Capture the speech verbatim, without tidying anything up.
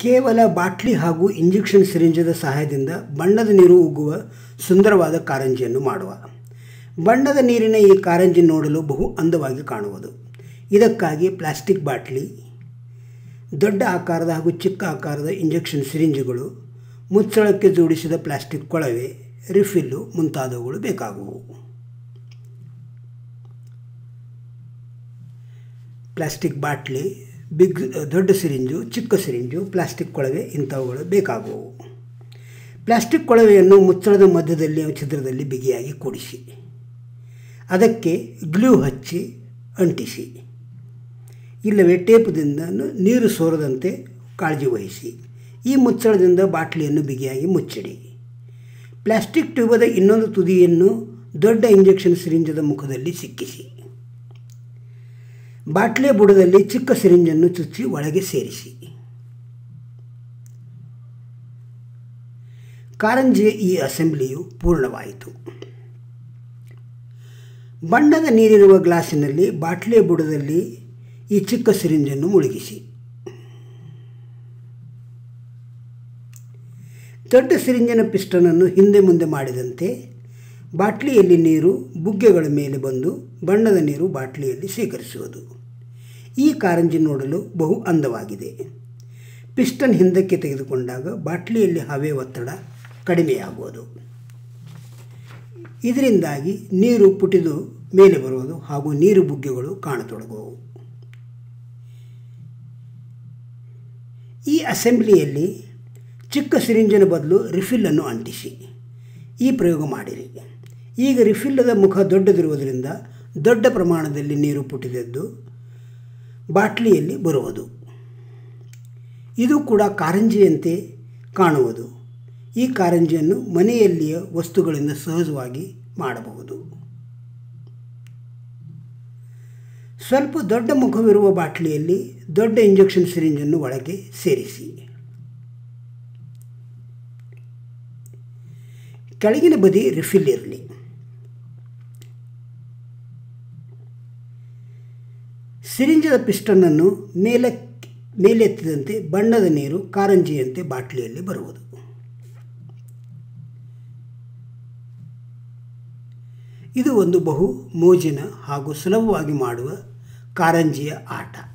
ಕೇವಲ ಬಾಟ್ಲಿ ಹಾಗೂ ಇಂಜೆಕ್ಷನ್ ಸಿರಿಂಜದ ಸಹಾಯದಿಂದ ಬಣ್ಣದ ನೀರು ಉಗ್ಗುವ ಸುಂದರವಾದ ಕಾರಂಜಿಯನ್ನು ಮಾಡುವ. ಬಣ್ಣದ ನೀರಿನ ಈ ಕಾರಂಜಿ ನೋಡಲು ಬಹು ಅಂದವಾಗಿ ಕಾಣುವುದು. ಇದಕ್ಕಾಗಿ ಪ್ಲಾಸ್ಟಿಕ್ ಬಾಟ್ಲಿ, ದೊಡ್ಡ ಆಕಾರದ ಹಾಗೂ ಚಿಕ್ಕ ಆಕಾರದ ಇಂಜೆಕ್ಷನ್ ಸಿರಿಂಜುಗಳು, ಮುಚ್ಚಳಕ್ಕೆ ಜೋಡಿಸಿದ ಪ್ಲಾಸ್ಟಿಕ್ ಕೊಳವೆ, ರಿಫಿಲ್ಲು ಮುಂತಾದವುಗಳು ಬೇಕಾಗುವು. ಪ್ಲಾಸ್ಟಿಕ್ ಬಾಟ್ಲಿ, ಬಿಗ್ ದೊಡ್ಡ ಸಿರಿಂಜು, ಚಿಕ್ಕ ಸಿರಿಂಜು, ಪ್ಲಾಸ್ಟಿಕ್ ಕೊಳವೆ ಇಂಥವುಗಳು ಬೇಕಾಗುವು. ಪ್ಲಾಸ್ಟಿಕ್ ಕೊಳವೆಯನ್ನು ಮುಚ್ಚಳದ ಮಧ್ಯದಲ್ಲಿ ಛಿದ್ರದಲ್ಲಿ ಬಿಗಿಯಾಗಿ ಕೂಡಿಸಿ ಅದಕ್ಕೆ ಗ್ಲೂ ಹಚ್ಚಿ ಅಂಟಿಸಿ, ಇಲ್ಲವೇ ಟೇಪದಿಂದ ನೀರು ಸೋರದಂತೆ ಕಾಳಜಿ ವಹಿಸಿ ಈ ಮುಚ್ಚಳದಿಂದ ಬಾಟ್ಲಿಯನ್ನು ಬಿಗಿಯಾಗಿ ಮುಚ್ಚಿಡಿ. ಪ್ಲಾಸ್ಟಿಕ್ ಟ್ಯೂಬದ ಇನ್ನೊಂದು ತುದಿಯನ್ನು ದೊಡ್ಡ ಇಂಜೆಕ್ಷನ್ ಸಿರಿಂಜದ ಮುಖದಲ್ಲಿ ಸಿಕ್ಕಿಸಿ ಬಾಟ್ಲಿಯ ಬುಡದಲ್ಲಿ ಚಿಕ್ಕ ಸಿರಿಂಜನ್ನು ಚುಚ್ಚಿ ಒಳಗೆ ಸೇರಿಸಿ. ಕಾರಂಜಿಯ ಈ ಅಸೆಂಬ್ಲಿಯು ಪೂರ್ಣವಾಯಿತು. ಬಣ್ಣದ ನೀರಿರುವ ಗ್ಲಾಸಿನಲ್ಲಿ ಬಾಟ್ಲಿಯ ಬುಡದಲ್ಲಿ ಈ ಚಿಕ್ಕ ಸಿರಿಂಜನ್ನು ಮುಳುಗಿಸಿ ದೊಡ್ಡ ಸಿರಿಂಜಿನ ಪಿಸ್ಟನನ್ನು ಹಿಂದೆ ಮುಂದೆ ಮಾಡಿದಂತೆ ಬಾಟ್ಲಿಯಲ್ಲಿ ನೀರು ಬುಗ್ಗೆಗಳ ಮೇಲೆ ಬಂದು ಬಣ್ಣದ ನೀರು ಬಾಟ್ಲಿಯಲ್ಲಿ ಶೇಖರಿಸುವುದು. ಈ ಕಾರಂಜಿ ನೋಡಲು ಬಹು ಅಂದವಾಗಿದೆ. ಪಿಸ್ಟನ್ ಹಿಂದಕ್ಕೆ ತೆಗೆದುಕೊಂಡಾಗ ಬಾಟ್ಲಿಯಲ್ಲಿ ಹವೆ ಒತ್ತಡ ಕಡಿಮೆಯಾಗುವುದು. ಇದರಿಂದಾಗಿ ನೀರು ಪುಟಿದು ಮೇಲೆ ಬರುವುದು ಹಾಗೂ ನೀರು ಬುಗ್ಗೆಗಳು ಕಾಣತೊಡಗುವು. ಈ ಅಸೆಂಬ್ಲಿಯಲ್ಲಿ ಚಿಕ್ಕ ಸಿರಿಂಜಿನ ಬದಲು ರಿಫಿಲ್ಲನ್ನು ಅಂಟಿಸಿ ಈ ಪ್ರಯೋಗ ಮಾಡಿರಿ. ಈಗ ರಿಫಿಲ್ಲದ ಮುಖ ದೊಡ್ಡದಿರುವುದರಿಂದ ದೊಡ್ಡ ಪ್ರಮಾಣದಲ್ಲಿ ನೀರು ಪುಟಿದದ್ದು ಬಾಟ್ಲಿಯಲ್ಲಿ ಬರುವುದು. ಇದು ಕೂಡ ಕಾರಂಜಿಯಂತೆ ಕಾಣುವುದು. ಈ ಕಾರಂಜಿಯನ್ನು ಮನೆಯಲ್ಲಿಯ ವಸ್ತುಗಳಿಂದ ಸಹಜವಾಗಿ ಮಾಡಬಹುದು. ಸ್ವಲ್ಪ ದೊಡ್ಡ ಮುಖವಿರುವ ಬಾಟ್ಲಿಯಲ್ಲಿ ದೊಡ್ಡ ಇಂಜೆಕ್ಷನ್ ಸಿರಿಂಜನ್ನು ಒಳಗೆ ಸೇರಿಸಿ ಕೆಳಗಿನ ಬದಿ ರಿಫಿಲ್ ಇರಲಿ. ಸಿರಿಂಜದ ಪಿಸ್ಟನನ್ನು ಮೇಲೆ ಮೇಲೆತ್ತಿದಂತೆ ಬಣ್ಣದ ನೀರು ಕಾರಂಜಿಯಂತೆ ಬಾಟ್ಲಿಯಲ್ಲಿ ಬರುವುದು. ಇದು ಒಂದು ಬಹು ಮೋಜಿನ ಹಾಗೂ ಸುಲಭವಾಗಿ ಮಾಡುವ ಕಾರಂಜಿಯ ಆಟ.